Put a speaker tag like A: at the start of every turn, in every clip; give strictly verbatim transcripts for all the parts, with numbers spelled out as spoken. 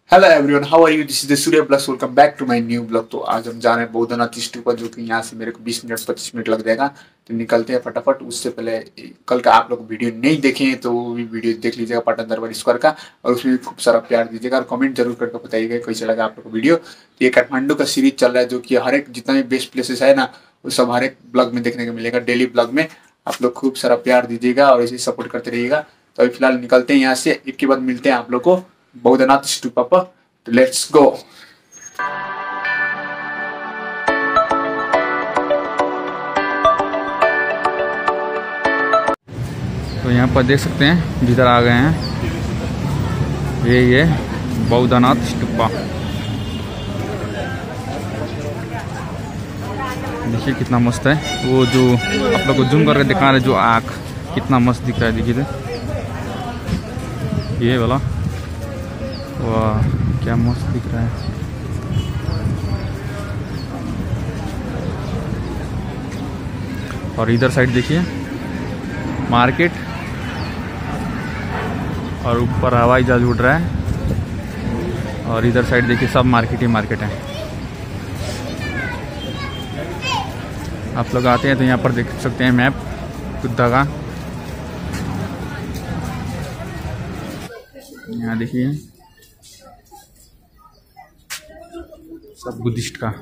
A: Hello everyone, how are you? This is the Surya blogs. Welcome back to my new blog. तो आज हम जा रहे हैं बौद्धनाथ स्तूपा, जो कि यहाँ से मेरे को बीस मिनट पच्चीस मिनट लग जाएगा। तो निकलते हैं फटाफट। उससे पहले कल का आप लोग वीडियो नहीं देखे हैं तो वो भी वीडियो देख लीजिएगा, पाटन दरबार स्क्वायर का, और उसमें भी खूब सारा प्यार दीजिएगा और कमेंट जरूर करके बताइएगा कैसे लगा आप लोग को वीडियो। तो ये काठमांडू का सीरीज चल रहा है, जो कि हर एक जितना भी बेस्ट प्लेसेस है ना, वो सब हर एक ब्लॉग में देखने को मिलेगा। डेली ब्लॉग में आप लोग खूब सारा प्यार दीजिएगा और ऐसे सपोर्ट करते रहिएगा। तो अभी फिलहाल निकलते हैं यहाँ से, एक के बाद मिलते हैं आप लोग को बौद्धनाथ स्तूपा पर। तो लेट्स गो।
B: तो यहाँ पर देख सकते हैं जिधर आ गए हैं, ये ये बौद्धनाथ स्तूपा। देखिए कितना मस्त है। वो जो आप लोग को जूम करके दिखा रहे, जो आँख कितना मस्त दिख रहा है, देखिए ये वाला, वाह क्या मस्त दिख रहा है। और इधर साइड देखिए मार्केट, और ऊपर हवाई जहाज उड़ रहा है, और इधर साइड देखिए सब मार्केट ही मार्केट है। आप लोग आते हैं तो यहाँ पर देख सकते हैं मैप बुद्धा का। यहाँ देखिए सब बुद्धिस्ट का।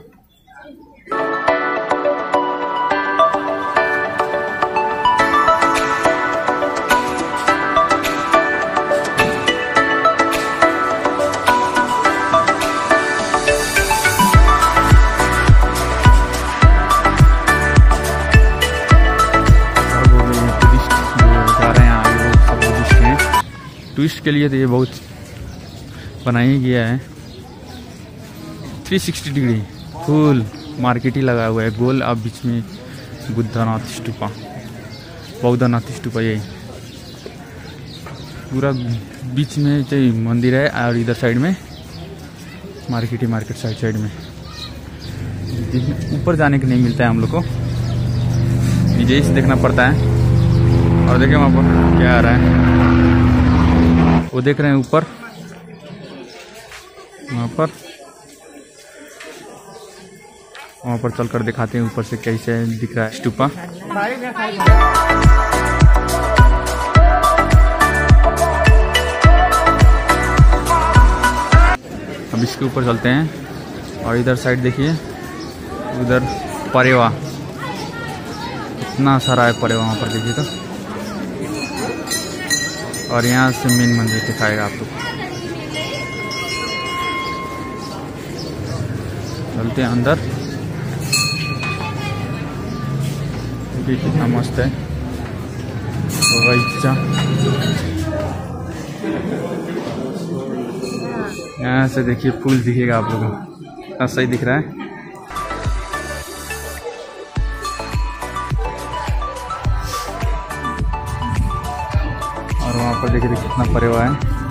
B: टूरिस्ट के लिए तो ये बहुत बनाया गया है। तीन सौ साठ डिग्री फुल मार्केट ही लगा हुआ है गोल। अब बीच में बुद्धनाथ स्तूपा, बौद्धनाथ स्तूपा, यही पूरा बीच में चाहिए मंदिर है, और इधर साइड में मार्केट ही मार्केट साइड साइड में। ऊपर जाने के नहीं मिलता है हम लोग को, नीचे से देखना पड़ता है। और देखिए वहाँ पर क्या आ रहा है, वो देख रहे हैं ऊपर, वहाँ पर वहाँ पर चलकर दिखाते हैं ऊपर से कैसे दिख रहा है स्तूपा। अब इसके ऊपर चलते हैं, और इधर साइड देखिए, उधर परेवा, इतना सारा है परेवा वहाँ पर देखिए तो। और यहाँ से मेन मंदिर दिखाएगा आपको। चलते हैं अंदर, भी कितना मस्त है। यहाँ से देखिए फूल दिखेगा आप लोगों को, कितना सही दिख रहा है। और वहाँ पर देखिए कितना परे हुआ है,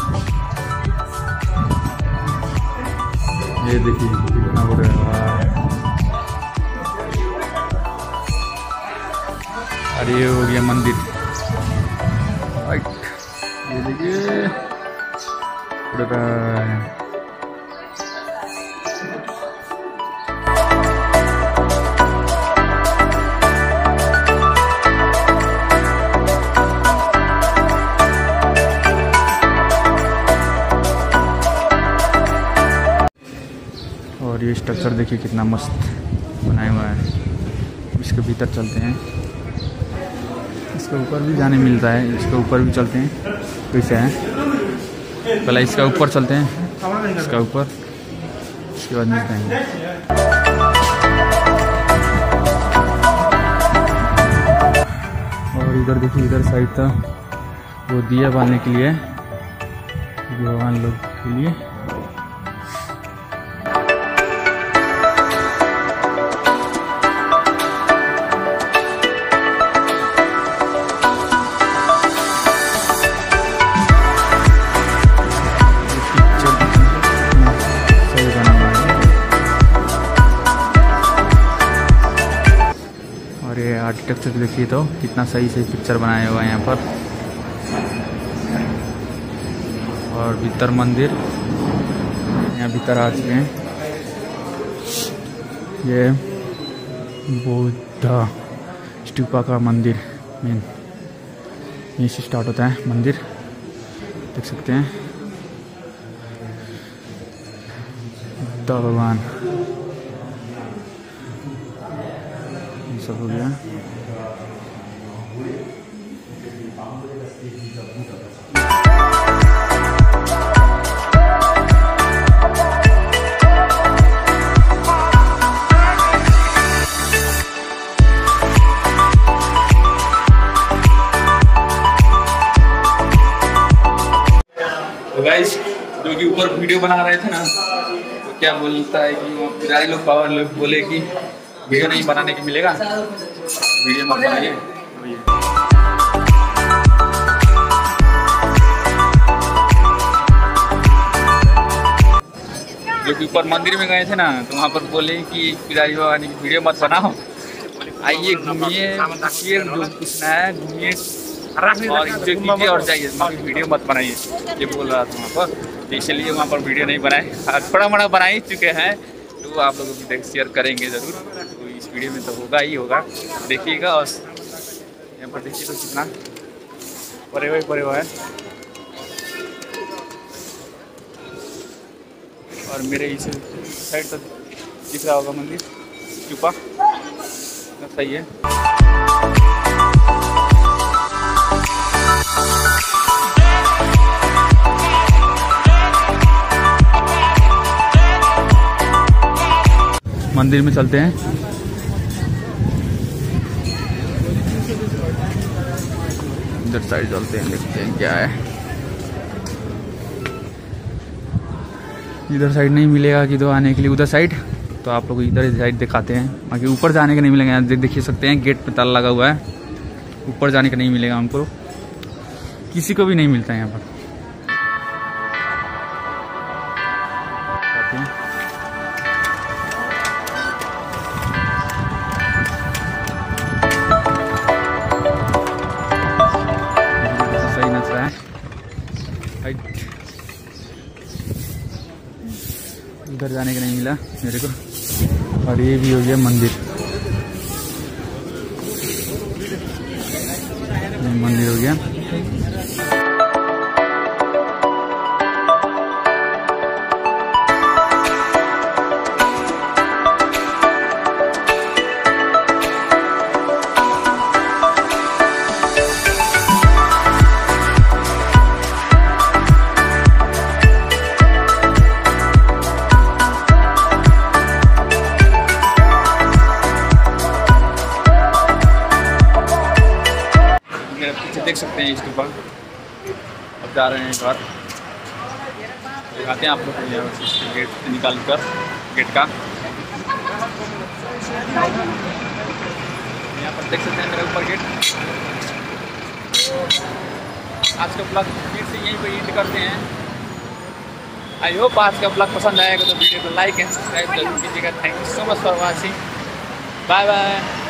B: ये देखिए कितना बड़ा है। अरे ये हो गया मंदिर, राइट, ये देखिए उड़ रहा है। और ये स्ट्रक्चर देखिए कितना मस्त बनाया हुआ है। इसके भीतर चलते हैं, इसके ऊपर भी जाने मिलता है, इसके ऊपर भी चलते हैं। कैसे है, पहले इसका ऊपर चलते हैं, इसका ऊपर, इसके बाद मिलते हैं। और इधर देखिए, इधर साइड था वो दिया बांधने के लिए, भगवान लोग के लिए। आर्किटेक्चर देखिए तो कितना सही से पिक्चर बनाया हुआ है यहाँ पर। और भीतर मंदिर, यहाँ भीतर आ चुके हैं। ये बुद्धा स्टूपा का मंदिर मेन यहीं से स्टार्ट होता है मंदिर, देख सकते हैं बुद्धा भगवान। ये सब हो गया।
A: गाइस जो कि ऊपर वीडियो बना रहे थे ना, तो क्या बोलता है कि वो पुजारी लोग पावर लोग बोले कि वीडियो नहीं बनाने को मिलेगा, वीडियो मत बनाइए। जो कि ऊपर मंदिर में गए थे ना, तो वहाँ पर बोले कि पुजारी बाबा ने वीडियो मत बनाओ, आइए घूमिए फिर जो पूछना है घूमिए और एंजॉय कीजिए और जाइए, मगर वीडियो मत बनाइए, ये बोल रहा था वहाँ पर। तो इसलिए वहाँ पर वीडियो नहीं बनाए, थोड़ा मोड़ा बना ही चुके हैं, तो आप लोगों को देख शेयर करेंगे ज़रूर। तो इस वीडियो में तो होगा ही होगा, देखिएगा। और यहाँ पर देखिए तो कितना परे हुए परे हुआ है, और मेरे इस साइड तक दिख रहा होगा मंदिर चुपा, सही है।
B: मंदिर में चलते हैं। इधर साइड चलते हैं, देखते हैं क्या है। इधर साइड नहीं मिलेगा कि तो आने के लिए उधर साइड, तो आप लोग इधर साइड दिखाते हैं। बाकी ऊपर जाने का नहीं मिलेगा, यहाँ देख सकते हैं गेट पे ताला लगा हुआ है, ऊपर जाने का नहीं मिलेगा हमको, किसी को भी नहीं मिलता है यहाँ पर। सही नच रहा है, उधर जाने का नहीं मिला मेरे को। और ये भी हो गया मंदिर, ये मंदिर हो गया।
A: देख सकते हैं इसके ऊपर, अब जा रहे हैं घर, दिखाते हैं आप लोग को यहाँ गेट से निकाल कर गेट का। यहाँ पर देख सकते हैं मेरे ऊपर गेट। आज का ब्लॉग फिर से यहीं पर एंड करते हैं। आई होप आज का ब्लॉग पसंद आएगा तो वीडियो को लाइक एंड सब्सक्राइब जरूर कीजिएगा। Thank you so much for watching, bye bye.